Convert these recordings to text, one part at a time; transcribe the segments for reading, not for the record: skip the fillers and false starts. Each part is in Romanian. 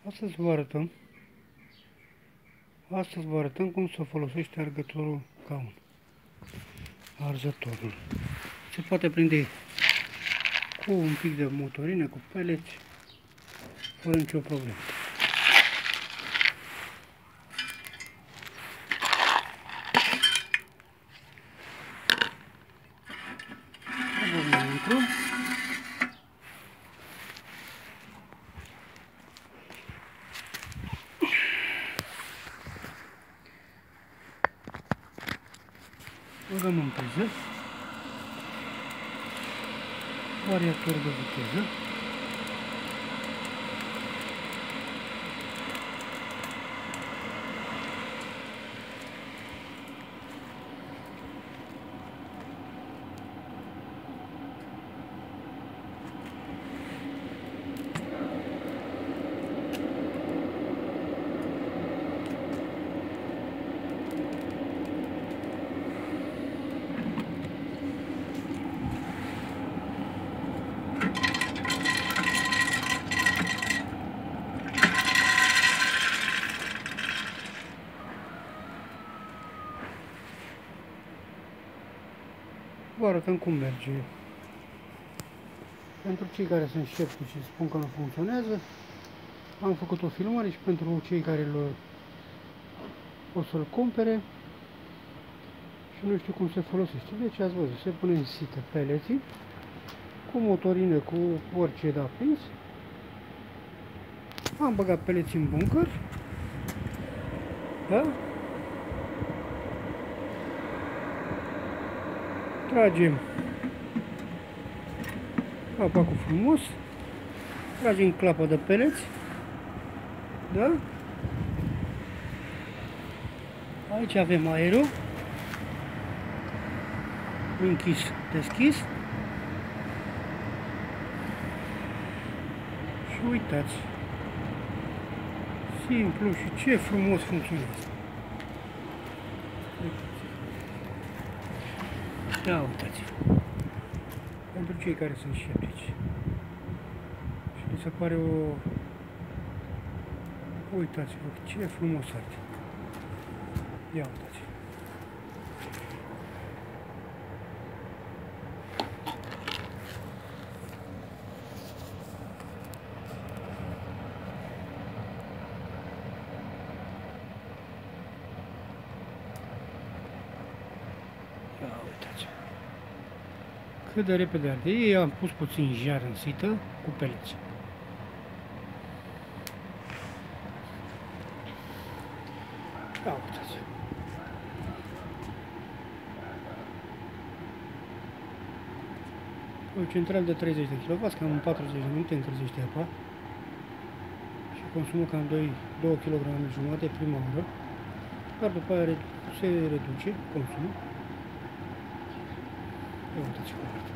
Astăzi vă arătăm cum să folosește argătorul caun, arzătorul. Se poate prinde cu un pic de motorină, cu peleți, fără nicio problemă. Băgăm în priză, variator de viteză, vă arătăm cum merge. Pentru cei care sunt sceptici și spun că nu funcționează, am făcut o filmare și pentru cei care o să-l cumpere și nu știu cum se folosește. Deci ați văzut, se pune în sită peleții cu motorină, cu orice de aprins. Am băgat peleții în buncăr, da? Tragem capacul frumos, tragem clapa de peleți, da? Aici avem aerul, închis, deschis și uitați, simplu și ce frumos funcționează. Ia uitați-vă, pentru cei care sunt sceptici și mi se pare uitați-vă ce frumos arată. Ia uitați-vă. Ia uitați-vă. Cât de repede arde. Ei am pus puțin jar în sită cu peleți. Ia uitați-vă. O centrală de 30 de kW, cam în 40 de minute încălzește apa și consumă cam 2 kg jumate prima oră, dar după aia se reduce consumul. Ia uitați cum arată.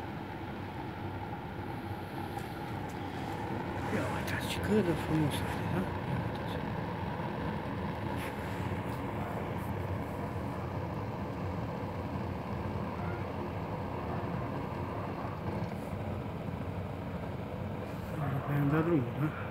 Ia uitați cât de frumos arată, da? Ia uitați. Am dat drumul, da?